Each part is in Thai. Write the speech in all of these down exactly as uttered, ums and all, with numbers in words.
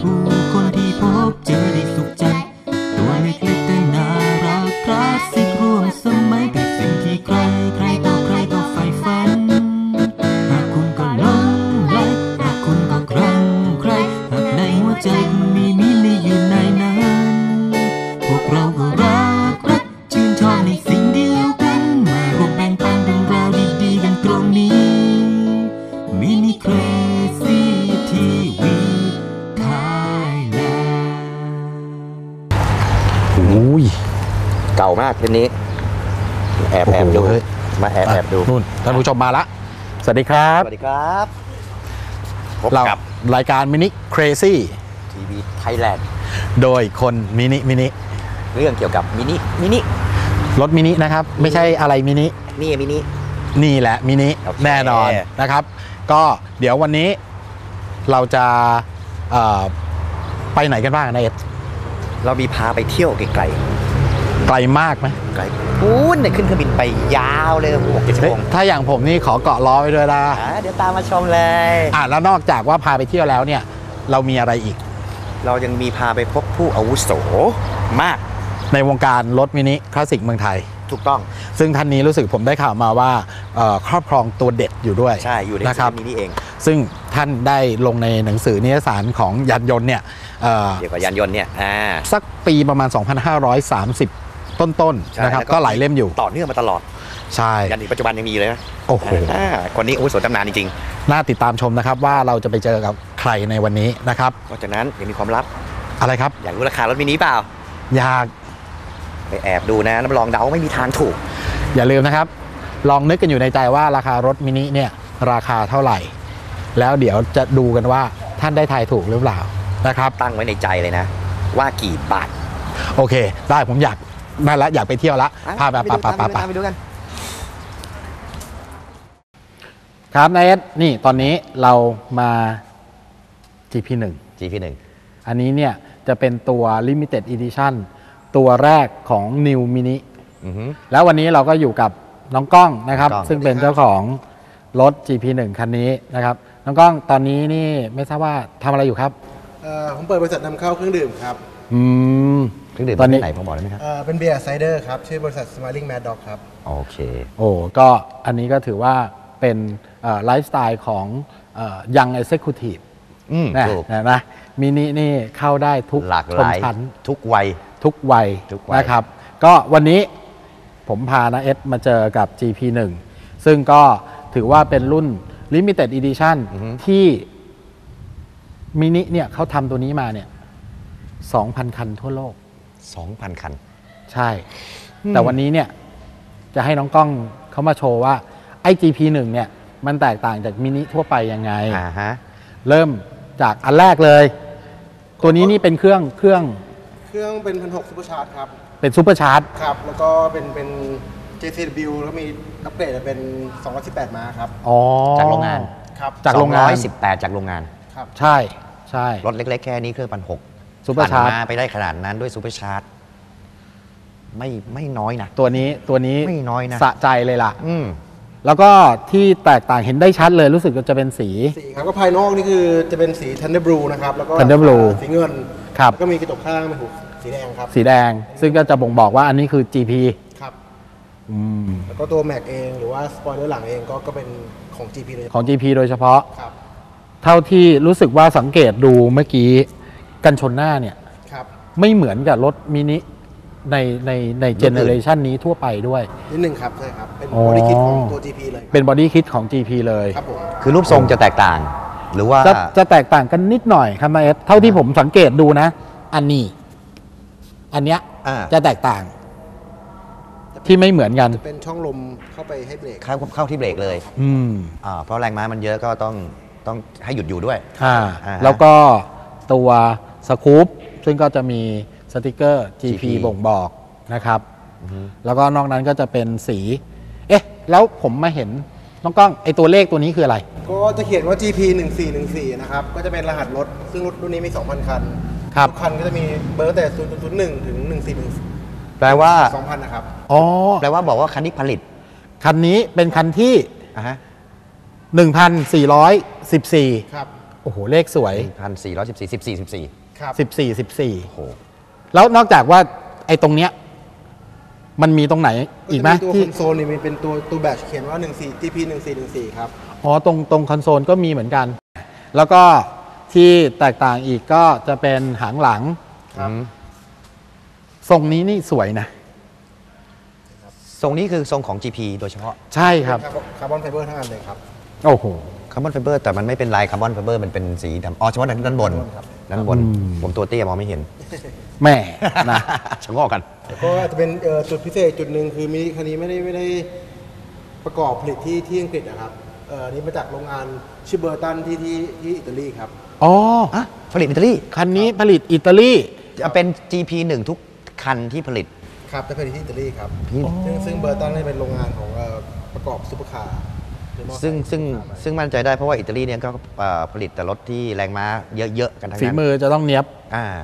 ผู้คนที่พบเจอได้สุขใจตัวเล็กๆแต่น่ารักคลาสสิกร่วมสมัยเป็นสิ่งที่ใครใครต่อใครก็ใฝ่ฝันหากคุณก็หลงไหลหากคุณก็คลั่งใครหากในหัวใจคุณมีมินิอยู่ในนั้นพวกเราก็รักรักชื่นชอบในสิ่งเดียวกันมาร่วมแบ่งปันเรื่องราวดีๆกันตรงนี้มินิเครซี่ทีวีไทยแลนด์อุ้ยเก่ามากทีนี้แอบแอบดูมาแอบแอบดูนู่นท่านผู้ชมมาละสวัสดีครับสวัสดีครับพบกับรายการมินิเครซี่ทีวีไทยแลนด์โดยคนมินิมินิเรื่องเกี่ยวกับมินิมินิรถมินินะครับไม่ใช่อะไรมินินี่มินินี่แหละมินิแน่นอนนะครับก็เดี๋ยววันนี้เราจะไปไหนกันบ้างนะเอสเรามีพาไปเที่ยวไกลไกลมากไหมไกลปูนเนี่ยขึ้นเครื่องบินไปยาวเลยหกเจ็ดชั่วโมงถ้าอย่างผมนี่ขอเกาะล้อไว้ด้วยนะเดี๋ยวตามมาชมเลยอ่ะแล้วนอกจากว่าพาไปเที่ยวแล้วเนี่ยเรามีอะไรอีกเรายังมีพาไปพบผู้อาวุโสมากในวงการรถมินิคลาสสิกเมืองไทยถูกต้องซึ่งท่านนี้รู้สึกผมได้ข่าวมาว่าครอบครองตัวเด็ดอยู่ด้วยใช่อยู่ในนะครับมินิเองซึ่งท่านได้ลงในหนังสือนิตยสารของยานยนต์เนี่ยเกี่ยวกับยานยนต์เนี่ยสักปีประมาณ สองพันห้าร้อยสามสิบ ต้นๆนะครับก็หลายเล่มอยู่ต่อเนื่องมาตลอดใช่ยันถึงปัจจุบันยังมีเลยนะโอ้โหคนนี้อาวุโสตำนานจริงๆน่าติดตามชมนะครับว่าเราจะไปเจอกับใครในวันนี้นะครับนอกจากนั้นยังมีความลับอะไรครับอยากรู้ราคารถมินิเปล่าอยากไปแอบดูนะรับรองเดาไม่มีทางถูกอย่าลืมนะครับลองนึกกันอยู่ในใจว่าราคารถมินิเนี่ยราคาเท่าไหร่แล้วเดี๋ยวจะดูกันว่าท่านได้ทายถูกหรือเปล่านะครับตั้งไว้ในใจเลยนะว่ากี่บาทโอเคได้ผมอยากนั่นละอยากไปเที่ยวละพาไปไปไปไปไปดูกันครับนายเอสนี่ตอนนี้เรามา จี พี หนึ่งจี พี หนึ่งอันนี้เนี่ยจะเป็นตัว Limited Edition ตัวแรกของ New Mini แล้ววันนี้เราก็อยู่กับน้องก้องนะครับซึ่งเป็นเจ้าของรถ จี พี หนึ่ง คันนี้นะครับน้องก้องตอนนี้นี่ไม่ทราบว่าทำอะไรอยู่ครับผมเปิดบริษัทนำเข้าเครื่องดื่มครับอืมเครื่องดื่มตอนนี้ไหนผมบอกได้ไหมครับเป็นเบียร์ไซเดอร์ครับชื่อบริษัท Smiling Mad Dog ครับโอเคโอ้ก็อันนี้ก็ถือว่าเป็นไลฟ์สไตล์ของยังเอ็กเซคิวทีฟนะนะมินินี่เข้าได้ทุกหลากหลายทุกวัยทุกวัยนะครับก็วันนี้ผมพานะเอสมาเจอกับ จี พี หนึ่ง ซึ่งก็ถือว่าเป็นรุ่น Limited Edition ที่มินิเนี่ยเขาทำตัวนี้มาเนี่ย สองพัน คันทั่วโลกสองพัน คันใช่แต่วันนี้เนี่ยจะให้น้องก้องเขามาโชว์ว่าไอ้ จี พี หนึ่ง เนี่ยมันแตกต่างจากมินิทั่วไปยังไงเริ่มจากอันแรกเลยตัวนี้นี่เป็นเครื่องเครื่องเครื่องเป็น หนึ่งพันหกร้อย ซูเปอร์ชาร์จครับเป็นซูเปอร์ชาร์จครับแล้วก็เป็นเป็น เจ ซี ดับเบิลยู แล้วมีอัปเกรดเป็นสองร้อยสิบแปดม้าครับอ๋อจากโรงงานครับจากโรงงานสองร้อยสิบแปดจากโรงงานครับใช่ใช่รถเล็กๆแค่นี้เครื่องพันหกซูเปอร์ชาร์จมาไปได้ขนาดนั้นด้วยซูเปอร์ชาร์จไม่ไม่น้อยนะตัวนี้ตัวนี้ไม่น้อยนะสะใจเลยล่ะอืมแล้วก็ที่แตกต่างเห็นได้ชัดเลยรู้สึกจะเป็นสีสีครับก็ภายนอกนี่คือจะเป็นสี Thunder Blue นะครับแล้วก็ Thunder Blue สีเงินครับก็มีกระจกข้างเป็นหูสีแดงครับสีแดงซึ่งก็จะบ่งบอกว่าอันนี้คือ จี พีครับอืมแล้วก็ตัวแม็กเองหรือว่าสปอยเลอร์หลังเองก็ก็เป็นของ จี พี โดยของ จี พี โดยเฉพาะครับเท่าที่รู้สึกว่าสังเกตดูเมื่อกี้กันชนหน้าเนี่ยครับไม่เหมือนกับรถมินิในในในเจเนอเรชันนี้ทั่วไปด้วยนิดนึงครับใช่ครับเป็นบอดี้คิดของตัว จี พี เลยเป็นบอดี้คิดของ จี พี เลยครับผมคือรูปทรงจะแตกต่างหรือว่าจะจะแตกต่างกันนิดหน่อยครับนายเอสเท่าที่ผมสังเกตดูนะอันนี้อันเนี้ยจะแตกต่างที่ไม่เหมือนกันจะเป็นช่องลมเข้าไปให้เบรกเข้าเข้าที่เบรกเลยอืมอ่าเพราะแรงม้ามันเยอะก็ต้องต้องให้หยุดอยู่ด้วยอ่าแล้วก็ตัวสกู๊ปซึ่งก็จะมีสติกเกอร์ จี พี บ่งบอกนะครับแล้วก็นอกนั้นก็จะเป็นสีเอ๊ะแล้วผมมาเห็นน้องก้องไอตัวเลขตัวนี้คืออะไรก็จะเขียนว่า จี พี หนึ่งสี่หนึ่งสี่นะครับก็จะเป็นรหัสรถซึ่งรถรุ่นนี้มี สองพัน คันครับคันก็จะมีเบอร์แต่ศูนย์ ศูนย์ หนึ่งถึงหนึ่งสี่หนึ่งแปลว่าสองพัน นะครับอ๋อแปลว่าบอกว่าคันนี้ผลิตคันนี้เป็นคันที่อ่าฮะหนึ่งพันสี่ร้อยสิบสี่ครับโอ้โหเลขสวยพันสี่ร้อยสิบสี่สิบสี่สิบสี่ครับสิบสี่ สิบสี่โอ้โหแล้วนอกจากว่าไอ้ตรงเนี้ยมันมีตรงไหนอีกไหมตัวที่คอนโซลนี่มันเป็นตัวตัวแบตเขียนว่า 14 จี พี หนึ่งสี่หนึ่งสี่ ครับอ๋อตรงตรงคอนโซลก็มีเหมือนกัน แล้วก็ที่แตกต่างอีกก็จะเป็นหางหลังครับอืมทรงนี้นี่สวยนะทรงนี้คือทรงของ จี พี โดยเฉพาะใช่ครับคาร์บอนไฟเบอร์ทั้งอันเลยครับโอ้โหคาร์บอนไฟเบอร์แต่มันไม่เป็นลายคาร์บอนไฟเบอร์มันเป็นสีดำอ๋อเฉพาะด้านบนครับด้านบนอืมผมตัวเตี้ยมองไม่เห็นแม่นะชะงอกกันแล้วก็อาจจะเป็นเอ่อจุดพิเศษจุดหนึ่งคือมินิคันนี้ไม่ได้ไม่ได้ประกอบผลิตที่ที่อังกฤษนะครับเอ่ออันนี้มาจากโรงงานชิเบอร์ตันที่ที่ที่อิตาลีครับอ๋ออ่ะ ผลิตอิตาลีคันนี้ผลิตอิตาลีจะเป็น จี พี หนึ่ง ทุกคันที่ผลิตครับจะผลิตที่อิตาลีครับพี่ซึ่งซึ่งเบอร์ตันนี่เป็นโรงงานของเอ่อประกอบซุปเปอร์คาร์หรือมอเตอร์ไซค์ซึ่งซึ่งซุปเปอร์คาร์ซึ่งมั่นใจได้เพราะว่าอิตาลีเนี่ยก็เอ่อผลิตแต่รถที่แรงม้าเยอะๆกันทั้งฝีนั้นมือจะต้องเนี้ยบอ่าม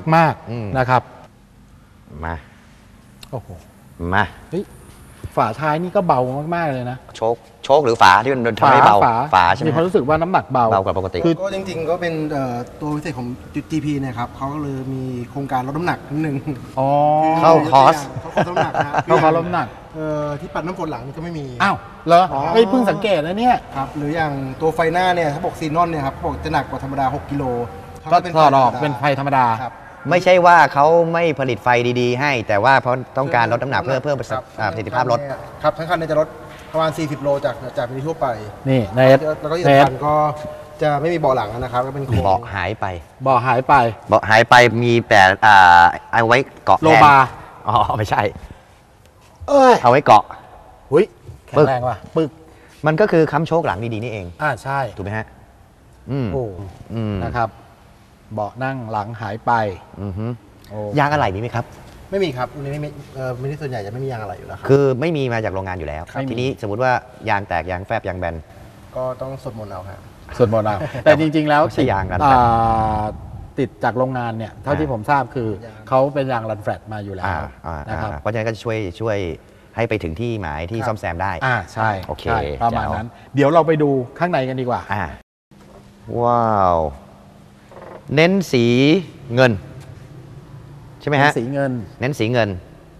ากอืมๆนะครับมาโอ้โหมาเฮ้ยฝาท้ายนี่ก็เบามากๆเลยนะโชคโชคหรือฝาที่มันทำให้เบาฝาฝาใช่ไหมมีความรู้สึกว่าน้ำหนักเบาเบากว่าปกติคือก็จริงๆก็เป็นเอ่อตัวพิเศษของ จี พี เนะครับเขาก็เลยมีโครงการลดน้ำหนักนิดนึงอ๋อเข้าคอร์สเขาคอร์สลดน้ำหนักนะเข้าคอร์สลดน้ำหนักเอ่อที่ปัดน้ำฝนหลังนี่ก็ไม่มีอ้าวเหรออ๋อเฮ้ยเพิ่งสังเกตนะเนี่ยครับหรืออย่างตัวไฟหน้าเนี่ยถ้าบอกซีนอนเนี่ยครับเขาบอกจะหนักกว่าธรรมดา 6 กิโลก็เป็นถอดออกเป็นไฟธรรมดาครับไม่ใช่ว่าเขาไม่ผลิตไฟดีๆ ให้ แต่ว่าเพราะต้องการลดน้ำหนักเพื่อเพิ่มประสิทคธิบประสิทธิภาพรถครับทั้งคันเนี่ยจะลดประมาณ สี่สิบ โลจากจากมินิทั่วไปนี่ในเอสแล้วก็ที่ในเอสำสคัญก็จะไม่มีเบาะหลังนะครับก็เป็นโครงเบาะหายไปเบาะหายไปเบาะหายไปมีแต่อ่าเอาไว้เกาะโลแทนบาร์อ๋อ ไม่ใช่เอ้ยเอาไว้เกาะหุยแข็ปึ๊งกแรงว่ะปึกมันก็คือค้ำโชคหลังดีๆนี่เองอ่าใช่ถูกไหมฮะ อืมโอ้อืมนะครับ เบาะนั่งหลังหายไปอือฮึโอ้ยางอะไหล่มีไหมครับไม่มีครับมินิไม่เอ่อมินิส่วนใหญ่จะไม่มียางอะไรอยู่แล้วครับคือไม่มีมาจากโรงงานอยู่แล้วครับทีนี้สมมุติว่ายางแตกยางแฟบยางแบนก็ต้องสวดมนต์เอาครับส่วนหมดเอาแต่จริง ๆ แล้วไม่ใช่ยางรันแฟลตอ่าติดจากโรงงานเนี่ย เท่าที่ผมทราบคือยางเขาเป็นยางรันแฟลตมาอยู่แล้วอ่าอ่านะครับอ่าเพราะฉะนั้นก็จะช่วยช่วยให้ไปถึงที่หมายที่ครับซ่อมแซมได้อ่าใช่โอเคใช่ประมาณแจ๋วนั้น เดี๋ยวเราไปดูข้างในกันดีกว่าอ่าว้าว เน้นสีเงิน ใช่ไหมฮะสีเงินเน้นสีเงิน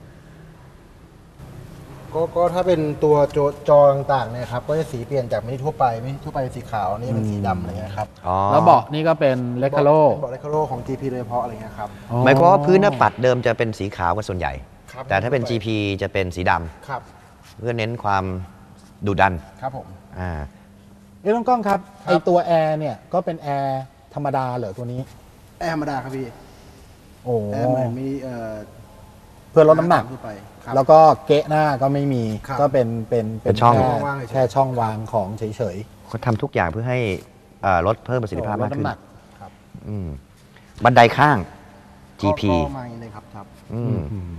ก็ก็ถ้าเป็นตัวจอจอต่างๆเนี่ยครับก็จะสีเปลี่ยนจากมินิทั่วไปมินิทั่วไปเป็นสีขาวนี่เป็นสีดำอะไรเงี้ยครับอ๋อแล้วเบาะนี่ก็เป็นเลคาโลเป็นเบาะเลคาโลของ จี พี โดยเฉพาะอะไรเงี้ยครับหมายความว่าพื้นหน้าปัดเดิมจะเป็นสีขาวกันส่วนใหญ่ครับแต่ถ้าเป็น จี พี จะเป็นสีดำครับเพื่อเน้นความดุดันครับผมอ่าเอ้ยน้องกล้องครับครับไอตัวแอร์เนี่ยก็เป็นแอร์ธรรมดาเหรอตัวนี้แอร์ธรรมดาครับพี่โอ้แอร์เหมือนมีเอ่อเพื่อลดน้ำหนักทั่วไปครับแล้วก็เกะหน้าก็ไม่มีครับก็เป็นเป็นเป็นช่องแค่ว่างๆเฉยๆแค่ช่องวางของเฉยเขาทำทุกอย่างเพื่อให้เอ่อลดเพิ่มประๆสิทธิภาพลมาดกขึ้นน้ำหนักครับอืมบันไดข้าง จี พีก็ก็มาอย่างนี้เลยครับครับอืม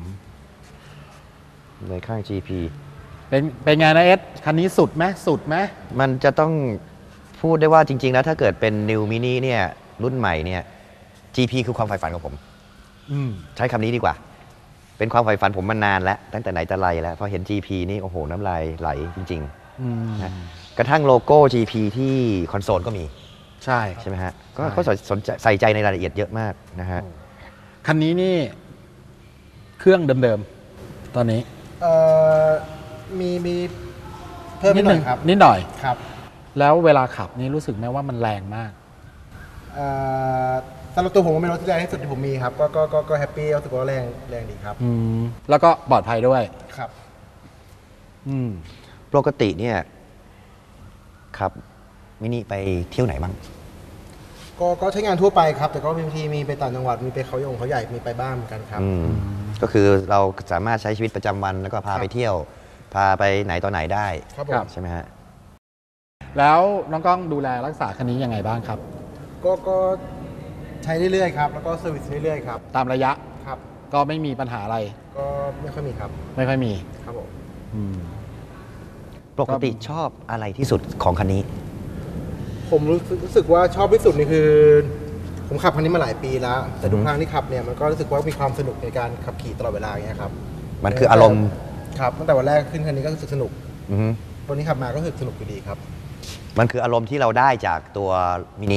บันไดข้าง จี พีเป็นเป็นไงนะเอสคันนี้สุดไหมสุดไหมมันจะต้องพูดได้ว่าจริง ๆ แล้วถ้าเกิดเป็น New Mini เนี่ยรุ่นใหม่เนี่ย จี พี คือความใฝ่ฝันของผมอืมใช้คำนี้ดีกว่า เป็นความใฝ่ฝันผมมานานแล้ว ตั้งแต่ไหนแต่ไรแล้วพอเห็น จี พี นี่โอ้โห น้ำลายไหลจริงอืมๆนะกระทั่งโลโก้ จี พี ที่คอนโซลก็มีใช่ใช่ไหมฮะ ก็ใช่เขาสนใจใส่ใจในรายละเอียดเยอะมากนะฮะคันนี้นี่เครื่องเดิมๆ ตอนนี้เอ่อมีมีเพิ่มนิดหน่อยครับนิดหน่อยครับแล้วเวลาขับนี่รู้สึกไหมว่ามันแรงมากเอ่อสำหรับตัวผมมันเป็นรถที่แรงที่สุดที่ผมมีครับ ก็ก็ก็ก็แฮปปี้รู้สึกว่าแรงแรงดีครับอืม แล้วก็ปลอดภัยด้วยครับอืมปกติเนี่ยครับมินิไปเที่ยวไหนบ้างก็ก็ใช้งานทั่วไปครับ แต่ก็บางทีมีไปต่างจังหวัดมีไปเขาใหญ่เขาใหญ่มีไปบ้างเหมือนกันครับอืมก็คือเราสามารถใช้ชีวิตประจำวัน แล้วก็พาครับไปเที่ยว พาไปไหนต่อไหนได้ครับผครัมบใช่ไหมฮะแล้วน้องกล้องดูแลรักษาคันนี้ยังไงบ้างครับก็ก็ใช้เรื่อยๆครับ แล้วก็เซอร์วิสเรื่อยๆครับตามระยะครับก็ไม่มีปัญหาอะไรก็ไม่ค่อยมีครับไม่ค่อยมีครับผมอืมปกติชอบอะไรที่สุดของคันนี้ผมรู้สึกรู้สึกว่าชอบที่สุดนี่คือ ผมขับคันนี้มาหลายปีแล้ว แต่ทุกครั้งที่ขับเนี่ยมันก็รู้สึกว่ามีความสนุกในการขับขี่ตลอดเวลาอย่างเงี้ยครับมันคืออารมณ์ครับตั้งแต่วันแรกขึ้นคันนี้ก็รู้สึกสนุกอือฮึวันนี้ขับมาก็รู้สึกสนุกอยู่ดีครับมันคืออารมณ์ที่เราได้จากตัวมินิ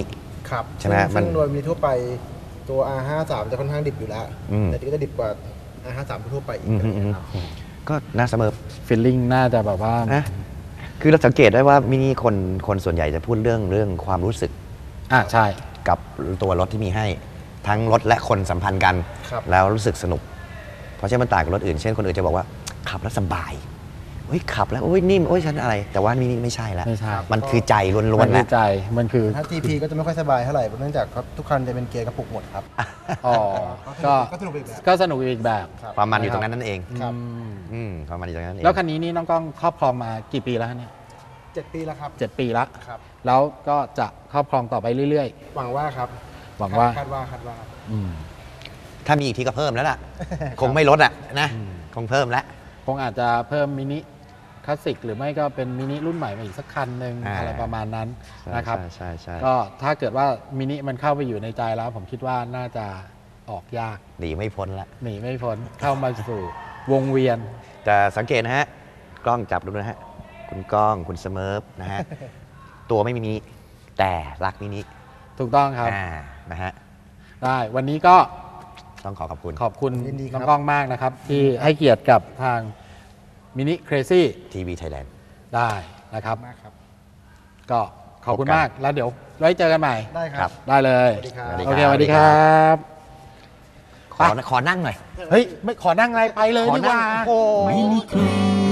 ครับใช่ไหมซึ่งมันซึ่งโดยมีทั่วไปตัว อาร์ ห้าสิบสาม จะค่อนข้างดิบอยู่แล้วอืมแต่นี่ก็จะดิบกว่า อาร์ ห้าสิบสาม ทั่วไปอีกอืมอะไรอืมเงี้ยครับก็น่าเสมอฟีลลิ่งน่าจะแบบว่านะคือเราสังเกตได้ว่ามินิคนคนส่วนใหญ่จะพูดเรื่องเรื่องความรู้สึกอ่าใช่กับตัวรถที่มีให้ทั้งรถและคนสัมพันธ์กันครับแล้วรู้สึกสนุก เพราะฉะนั้นมันต่างกับรถอื่น เช่นคนอื่นจะบอกว่าขับแล้วสบายเฮ้ยขับแล้วโอ้ยนิ่มโอ้ยฉันอะไร แต่ว่ามินิไม่ใช่แล้วไม่ใช่มันคือใจล้มัวนนๆคืแล้อวใจมันคือถ้า ที พี ก็จะไม่ค่อยสบายเท่าไหร่เพราะเนื่องจากเขาทุกคันจะเป็นเกียร์กระปุกหมดครับอ๋อก็ก็สนุกอีกแบบก็สนุกอีกแบบครับความมันอยู่ตรงนั้นนั่นเองครับอืมอืมความมันอยู่ตรงนั้นเองแล้วคันนี้นี่น้องกล้องครอบครองมากี่ปีแล้วเนี่ยเจ็ดปีแล้วครับเจ็ดปีละครับแล้วก็จะครอบครองต่อไปเรื่อยหวังว่าครับหวังว่าคาดว่าคาดว่าๆอืมถ้ามีอีกทีก็เพิ่มแล้วล่ะ คงไม่ลดอ่ะนะ คงเพิ่มแล้วคงอาจจะเพิ่มมินิคลาสสิกหรือไม่ก็เป็นมินิรุ่นใหม่มาอีกสักคันหนึ่งอ่าอะไรประมาณนั้นนะครับใช่ใช่ใช่ก็ถ้าเกิดว่ามินิมันเข้าไปอยู่ในใจแล้ว ผมคิดว่าน่าจะออกยากหนีไม่พ้นละหนีไม่พ้นเข้ามาสู่วงเวียนแต่สังเกตนะฮะ กล้องจับดูนะฮะ คุณกล้องคุณเสเมิร์ฟนะ ฮะ ตัวไม่มีมินิแต่รักมินิถูกต้องครับอ่านะฮะได้วันนี้ก็ต้องขอขอบคุณขอบคุณยินดีครับน้องกล้องมากนะครับ ที่ให้เกียรติกับทางมินิเครซี่ทีวีไทยแลนด์ได้นะครับมากครับก็ขอบคุณพบกันมากแล้วเดี๋ยวไว้เจอกันใหม่ได้คครัรับบได้เลยสวัสดีครับโอเคสวัสดีครับขอขอนั่งหน่อยเฮ้ย ไม่ขอนั่งอะไรไปเลยขอดีกนั่งว่าโอ้มินิเคร